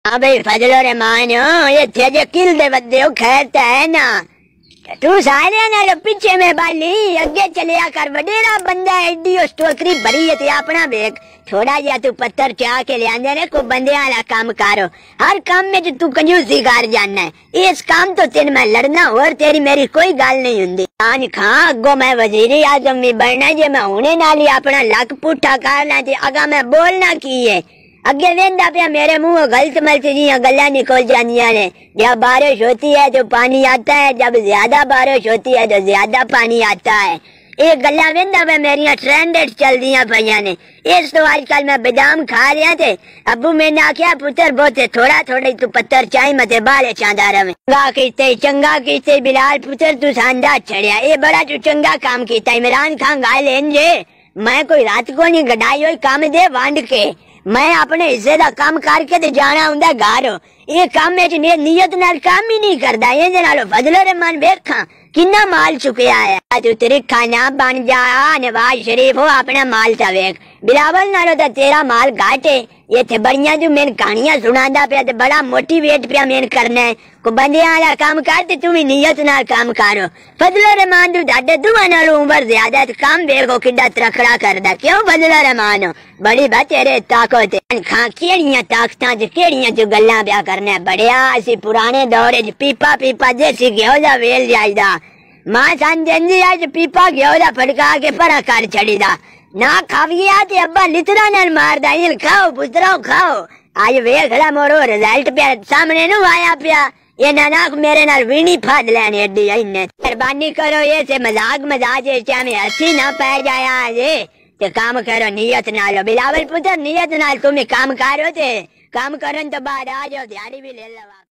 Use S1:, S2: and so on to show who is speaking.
S1: हाँ भाई फजलो रे मानो ये थे जो किल दे बदे हो खैर तो है ना तू सारे ना पीछे में बाली अगे चलिया कर वडेरा बंदा एडी स्टोकरी भरी है अपना बेग थोड़ा जा तू पत्थर चाह के ले आंदे ने को बंदे वाला काम करो हर काम में जो तू कंजूसी कर जाना है इस काम तो तेन मैं लड़ना और तेरी मेरी कोई गाल नहीं हुंदी आन खा अगो मैं वजीर आजम भी बनना जे मैं हुने नाली अपना लक पुठा करना ते अगा मैं बोलना की है अगे वेंदा पे मेरे मुंह गलत मलत जी गल्ला निकल जानिया ने जब बारिश होती है तो पानी आता है जब ज्यादा बारिश होती है तो ज्यादा पानी आता है एक गल्ला वेंदा पे मेरी ट्रेंडेड चल दिया भैया ने इस तो आजकल मैं बादाम खा रहा थे अबू मैंने आख्या पुत्र बहुत थोड़ा थोड़ा तू पत्थर चाय मते बाले चांदा रहे चंगा कीते बिलाल पुत्र तू शानदार चढ़िया ये बड़ा तू चंगा काम कीता इमरान खान गाय लेन जे मैं कोई रात को नहीं गडाई हुई काम दे वांड के मैं अपने हिस्से का काम करके ते जाना हुंदा घर ये काम में नियत नाल काम ही नहीं करदा ये नालो फजलो रहमान देखा किन्ना माल चुके है तू तेरे खाना बन जा नवाज शरीफ हो अपना माल ता वेख बिलावल नालो तो तेरा माल घाटे ये थे बढ़िया जो मैंने कहानियां सुनांदा पे ते बड़ा मोटिवेट पे मैंने करना है को बंदे वाला काम करते तुम नियत नाल काम करो फजलो रहमान तू ढाडे दुआ नाल उम्र ज्यादा तो काम देखो किड्डा तरखड़ा करदा क्यों फजलो रहमान बड़ी बात तेरे ताकत खा केड़ियां ताकतां च केड़ियां जो गल्लां ब्याह करने बढ़िया असी पुराने दौरे च पीपा पीपा जैसी घेओ दा वेल जाईदा मां सांजंदी आज पीपा घेओ दा फड़का के परा कर छड़ीदा ना खाविया ते अब्बा लितरा नाल मारदा इन खाओ पुत्राओ खाओ आज वेखड़ा मोरो रिजल्ट पे सामने नु आया पिया ये नानाक मेरे नाल वीणी फाद लेने एडी इन्ने मेहरबानी करो ये से मजाक मजाज है में अच्छी ना पै जाया जे ते काम करो नियत नाल बिलावल पुत्र नियत नाल तुम काम करो ते काम करन तो बाद आ जाओ दिहाड़ी भी ले लवा।